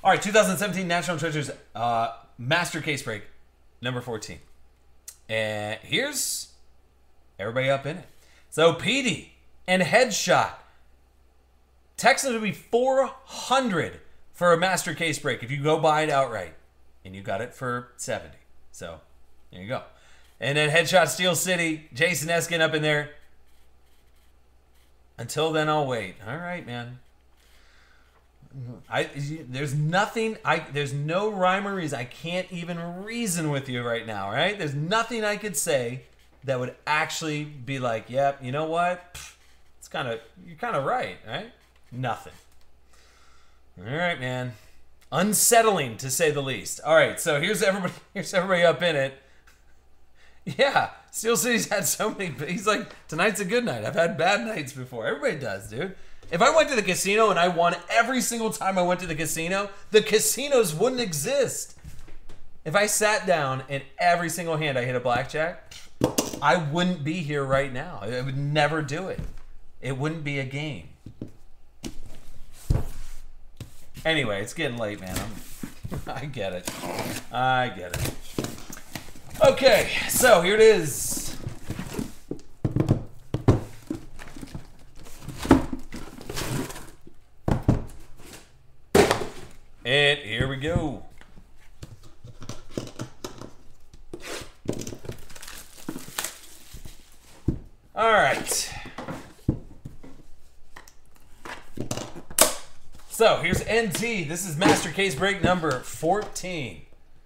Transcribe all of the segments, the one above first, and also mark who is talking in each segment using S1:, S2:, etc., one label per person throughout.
S1: All right, 2017 National Treasures Master Case Break, number 14. And here's everybody up in it. So PD and Headshot. Texans would be 400 for a Master Case Break if you go buy it outright. And you got it for 70. So, there you go. And then Headshot Steel City, Jason Eskin up in there. Until then, I'll wait. All right, man. There's no rhyme or reason. I can't even reason with you right now, right? There's nothing I could say that would actually be like, yep, you know what? You're kind of right, right? Nothing. All right, man. Unsettling, to say the least. All right, so here's everybody up in it. Yeah, Steel City's had so many. He's like, tonight's a good night. I've had bad nights before. Everybody does, dude. If I went to the casino and I won every single time I went to the casinos wouldn't exist. If I sat down and every single hand I hit a blackjack, I wouldn't be here right now. I would never do it. It wouldn't be a game. Anyway, it's getting late, man. I get it. I get it. Okay, so here it is. And here we go. All right. So here's NT. This is Master Case Break number 14.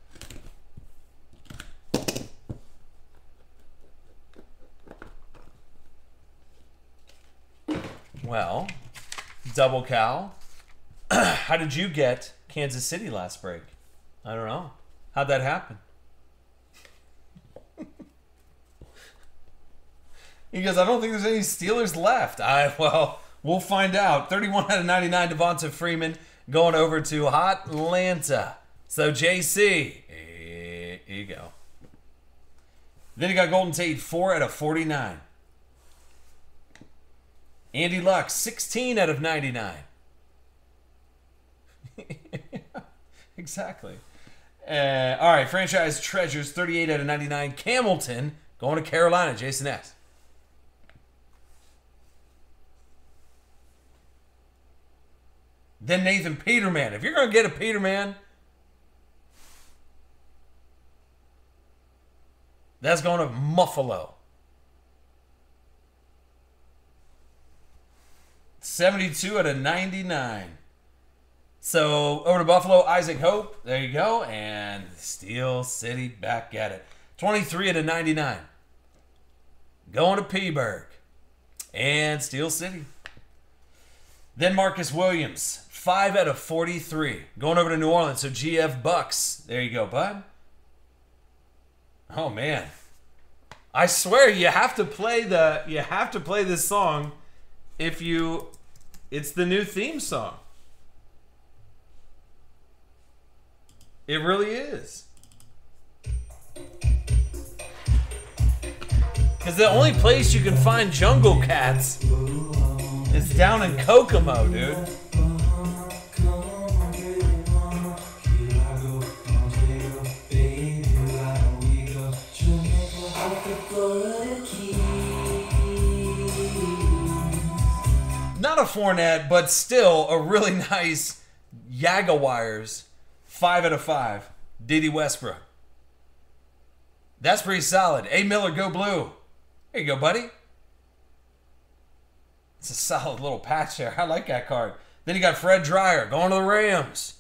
S1: Well, Double Cow. How did you get Kansas City last break? I don't know. How'd that happen? He goes, I don't think there's any Steelers left. Well, we'll find out. 31 out of 99, Devonta Freeman going over to Atlanta. So, JC, here you go. Then you got Golden Tate, 4 out of 49. Andy Luck, 16 out of 99. Exactly. All right, Franchise Treasures, 38 out of 99. Camilton, going to Carolina, Jason S. Then Nathan Peterman. If you're going to get a Peterman, that's going to Buffalo. 72 out of 99. So over to Buffalo, Isaac Hope. There you go. And Steel City back at it. 23 out of 99. Going to P-Burg. And Steel City. Then Marcus Williams. 5 out of 43. Going over to New Orleans. So GF Bucks. There you go, bud. Oh, man. I swear you have to play this song it's the new theme song. It really is. Because the only place you can find Jungle Cats is down in Kokomo, dude. Not a Fournette, but still a really nice Jaguars. 5 out of 5. Dede Westbrook. That's pretty solid. A. Miller, go blue. There you go, buddy. It's a solid little patch there. I like that card. Then you got Fred Dreyer going to the Rams.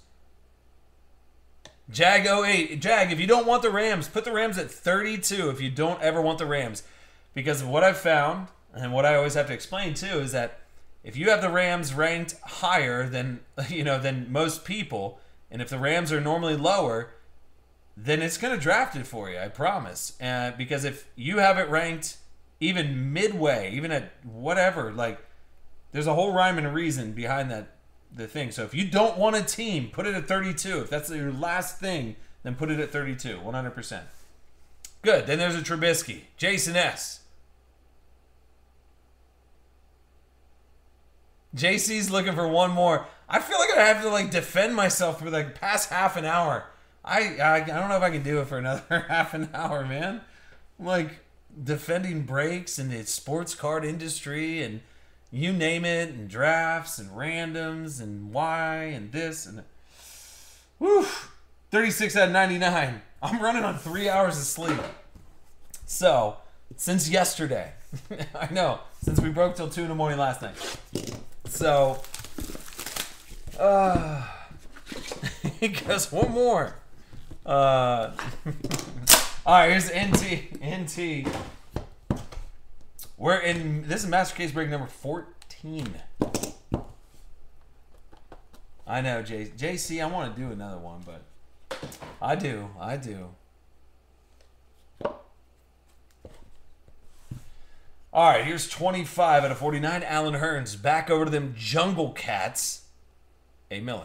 S1: Jag 08. Jag, if you don't want the Rams, put the Rams at 32 if you don't ever want the Rams. Because of what I've found, and what I always have to explain too, is that if you have the Rams ranked higher than most people, and if the Rams are normally lower, then it's going to draft it for you, I promise. Because if you have it ranked even midway, even at whatever, like, there's a whole rhyme and reason behind the thing. So if you don't want a team, put it at 32. If that's your last thing, then put it at 32, 100%. Good. Then there's a Trubisky. Jason S. JC's looking for one more. I feel like I have to like defend myself for like past half an hour. I don't know if I can do it for another half an hour, man. I'm like defending breaks and the sports card industry and you name it, and drafts and randoms and why and this and whew, 36 out of 99. I'm running on 3 hours of sleep. So, since yesterday, I know, since we broke till 2 in the morning last night. So, because one more. All right, here's NT. We're in, this is Master Case Break number 14. I know, JC, I want to do another one, but I do. All right, here's 25 out of 49. Alan Hearns back over to them Jungle Cats. A. Miller.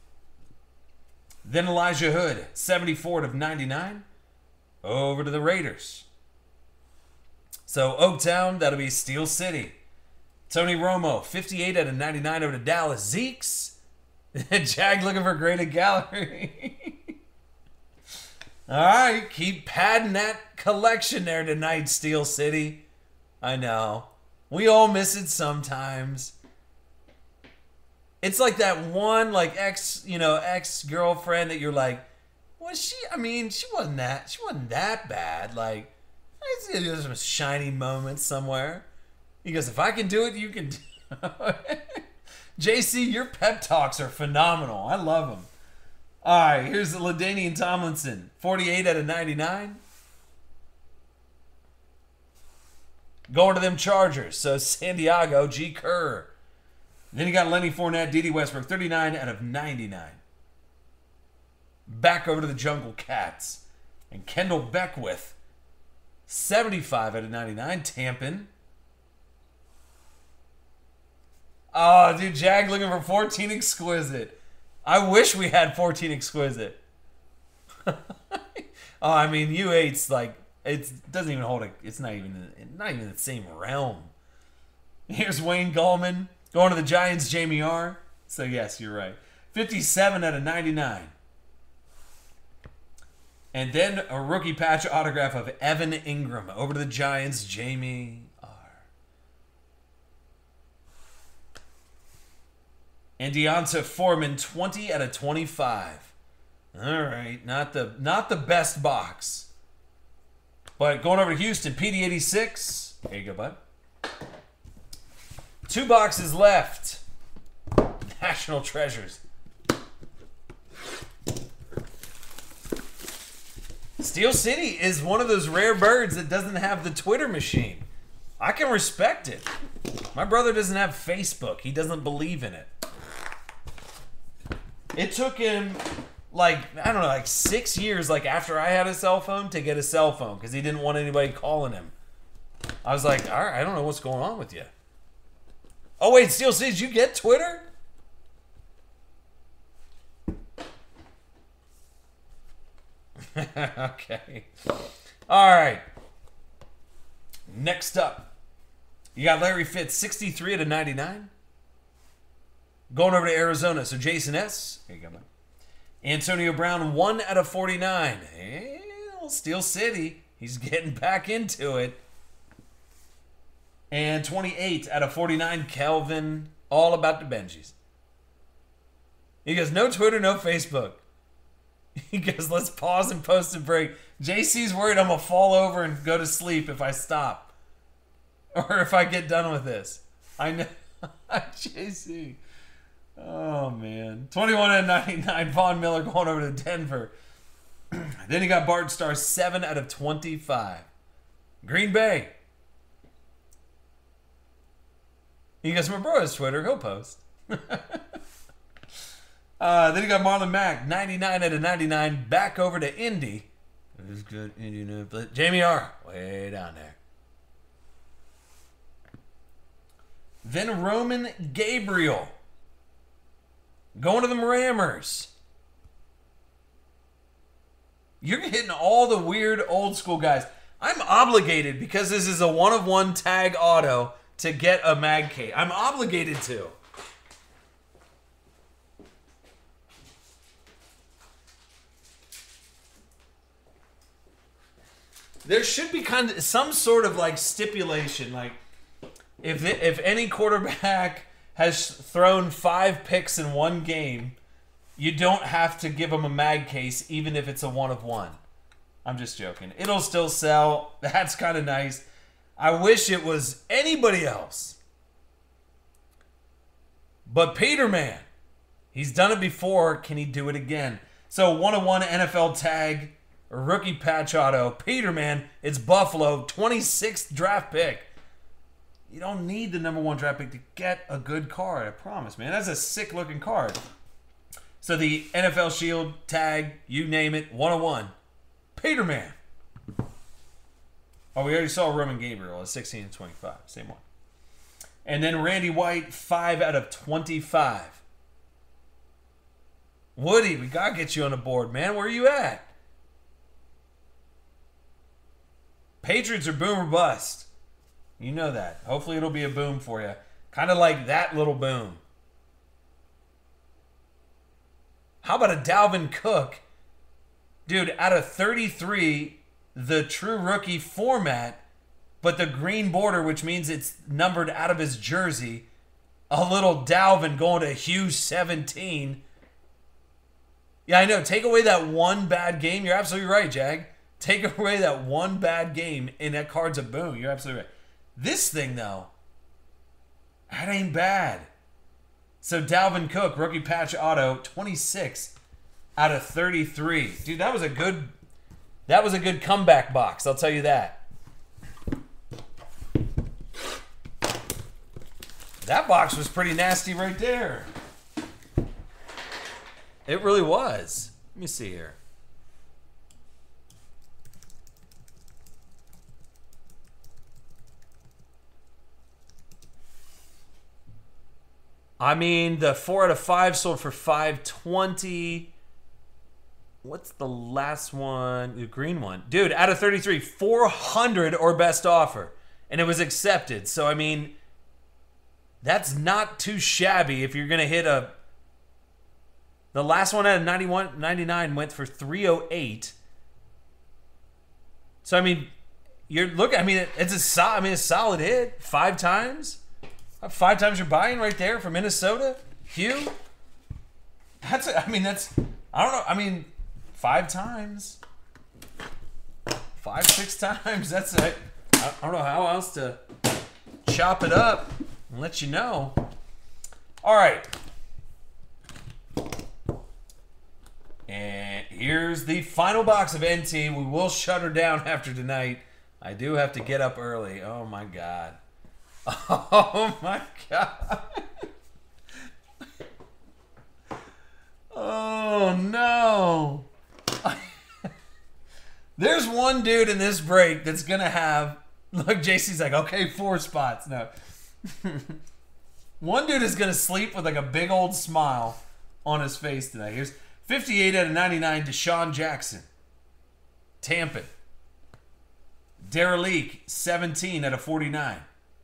S1: Then Elijah Hood, 74 out of 99. Over to the Raiders. So Oaktown, that'll be Steel City. Tony Romo, 58 out of 99 over to Dallas. Zeeks. Jag looking for graded gallery. All right, keep padding that collection there tonight, Steel City. I know. We all miss it sometimes. It's like that one like ex-girlfriend that you're like, was she? I mean, she wasn't that bad. Like, there's some shining moments somewhere. He goes, if I can do it, you can do it. JC, your pep talks are phenomenal. I love them. All right, here's the LaDainian Tomlinson, 48 out of 99. Going to them Chargers. So Santiago, G. Kerr. Then you got Lenny Fournette, Dede Westbrook, 39 out of 99. Back over to the Jungle Cats. And Kendall Beckwith, 75 out of 99. Tampin. Oh, dude, Jag looking for 14 Exquisite. I wish we had 14 Exquisite. Oh, I mean, U8's like, it doesn't even hold a, it's not even the same realm. Here's Wayne Gallman going to the Giants, Jamie R. So yes, you're right. 57 out of 99. And then a rookie patch autograph of Evan Ingram over to the Giants, Jamie R. And Deonta Foreman, 20 out of 25. All right, not the best box. But going over to Houston, PD86. There you go, bud. 2 boxes left. National Treasures. Steel City is one of those rare birds that doesn't have the Twitter machine. I can respect it. My brother doesn't have Facebook. He doesn't believe in it. It took him, like, I don't know, like 6 years, like, after I had a cell phone to get a cell phone because he didn't want anybody calling him. I was like, all right, I don't know what's going on with you. Oh, wait, Steel City, did you get Twitter? Okay. All right. Next up, you got Larry Fitz, 63 out of 99. Going over to Arizona, so Jason S. Here you go, man. Antonio Brown, 1 out of 49. Hey, Steel City. He's getting back into it. And 28 out of 49, Kelvin. All about the Benjis. He goes, no Twitter, no Facebook. He goes, let's pause and post a break. JC's worried I'm going to fall over and go to sleep if I stop. Or if I get done with this. I know. JC. Oh, man. 21 out of 99. Von Miller going over to Denver. Then you got Bart Starr, 7 out of 25. Green Bay. He goes, my bro has Twitter. He'll post. Then you got Marlon Mack, 99 out of 99. Back over to Indy. Who's good? Jamie R. Way down there. Then Roman Gabriel. Going to the Rammers. You're hitting all the weird old school guys. I'm obligated because this is a 1-of-1 tag auto to get a mag case. I'm obligated to. There should be kind of some sort of like stipulation, like if any quarterback has thrown 5 picks in one game, you don't have to give them a mag case, even if it's a 1 of 1. I'm just joking. It'll still sell. That's kind of nice. I wish it was anybody else. But Peterman, he's done it before. Can he do it again? So 1 of 1 NFL tag, rookie patch auto. Peterman, it's Buffalo, 26th draft pick. You don't need the number 1 draft pick to get a good card. I promise, man. That's a sick looking card. So the NFL Shield tag, you name it, 1 of 1. Peterman. Oh, we already saw Roman Gabriel at 16 and 25. Same one. And then Randy White, 5 out of 25. Woody, we got to get you on the board, man. Where are you at? Patriots are boom or bust. You know that. Hopefully it'll be a boom for you. Kind of like that little boom. How about a Dalvin Cook? Dude, out of 33, the true rookie format, but the green border, which means it's numbered out of his jersey. A little Dalvin going to Hughes 17. Yeah, I know. Take away that one bad game. You're absolutely right, Jag. Take away that one bad game, and that card's a boom. You're absolutely right. This thing, though, that ain't bad. So Dalvin Cook, rookie patch auto, 26 out of 33. Dude, that was a good comeback box, I'll tell you that. That box was pretty nasty right there. It really was. Let me see here. I mean, the 4 out of 5 sold for $520. What's the last one? The green one. Dude, out of 33, 400 or best offer. And it was accepted. So, I mean, that's not too shabby if you're going to hit a... The last one out of 99 went for 308. So, I mean, you're looking... I mean, it's a solid hit. 5 times. 5 times you're buying right there for Minnesota. Hugh. That's... I mean, that's... I don't know. I mean... 5 times. 5, 6 times. That's it. I don't know how else to chop it up and let you know. All right. And here's the final box of NT. We will shut her down after tonight. I do have to get up early. Oh, my God. Oh, my God. Oh, no. There's one dude in this break that's going to have... Look, JC's like, okay, 4 spots. No. One dude is going to sleep with like a big old smile on his face tonight. Here's 58 out of 99, Deshaun Jackson. Tampa. Derelique, 17 out of 49.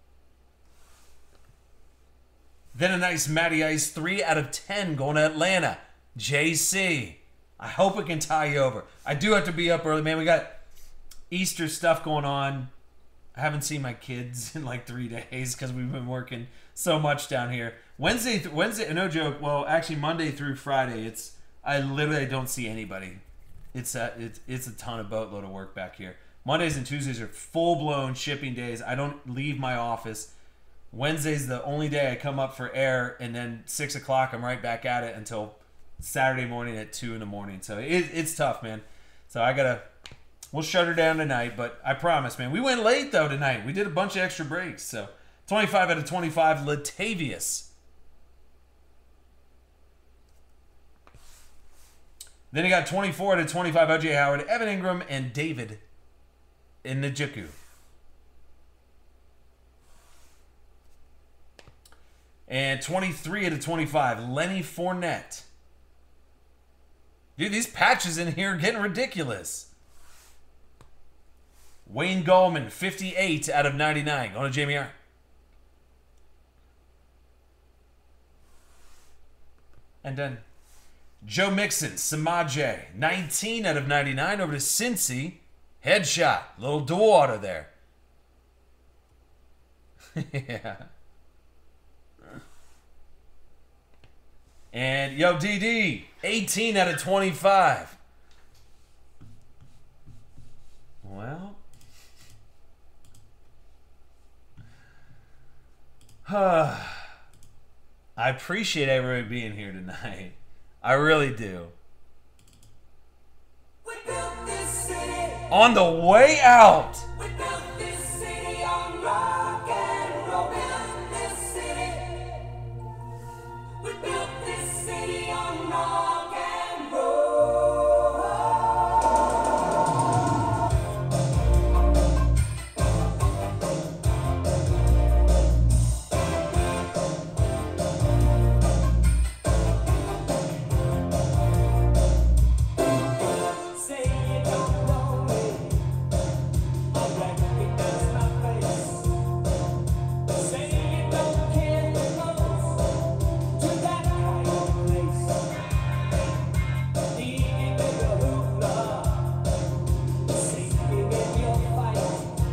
S1: Then a nice Matty Ice, 3 out of 10 going to Atlanta. JC. I hope it can tie you over. I do have to be up early, man. We got Easter stuff going on. I haven't seen my kids in like 3 days because we've been working so much down here. Wednesday, no joke. Well, actually, Monday through Friday, I literally don't see anybody. It's a ton of boatload of work back here. Mondays and Tuesdays are full-blown shipping days. I don't leave my office. Wednesday's the only day I come up for air, and then 6 o'clock, I'm right back at it until Saturday morning at 2 in the morning. So it's tough, man. So we'll shut her down tonight, but I promise, man. We went late, though, tonight. We did a bunch of extra breaks. So 25 out of 25, Latavius. Then you got 24 out of 25, O.J. Howard, Evan Ingram, and David Njoku. And 23 out of 25, Lenny Fournette. Dude, these patches in here are getting ridiculous. Wayne Gallman, 58 out of 99. Going to Jamie R. And then Joe Mixon, Samaje, 19 out of 99 over to Cincy. Headshot. Little Dewater there. Yeah. And, yo, DD, 18 out of 25. Well. I appreciate everybody being here tonight. I really do.
S2: We built this city.
S1: On the way out.
S2: We built this city on rock and roll. Built this city. We built this city on rock and roll. Say you don't know me. I recognize my face. Say you don't care the most to that kind of place. Leaving with a hoopla, sinking in your fight.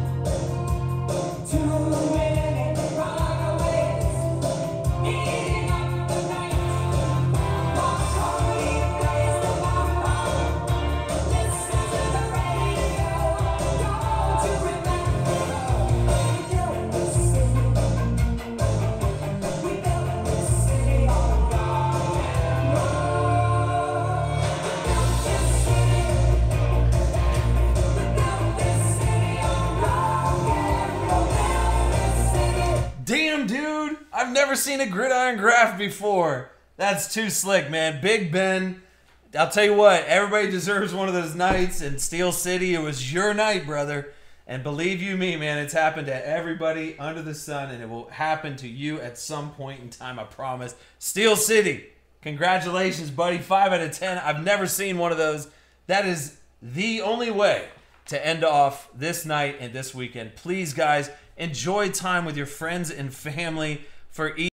S2: Too many runaways, eating up the night. Walk only plays the mama. Listen to the radio. Don't you remember? We built this city. We built this city on rock and roll. We built this city. We built this city on rock and roll. Built this city.
S1: Damn, dude. I've never seen a gridiron graph before. That's too slick, man. Big Ben. I'll tell you what, everybody deserves one of those nights in Steel City. It was your night, brother. And believe you me, man, it's happened to everybody under the sun, and it will happen to you at some point in time, I promise. Steel City, congratulations, buddy. 5 out of 10. I've never seen one of those. That is the only way to end off this night and this weekend. Please, guys, enjoy time with your friends and family for each.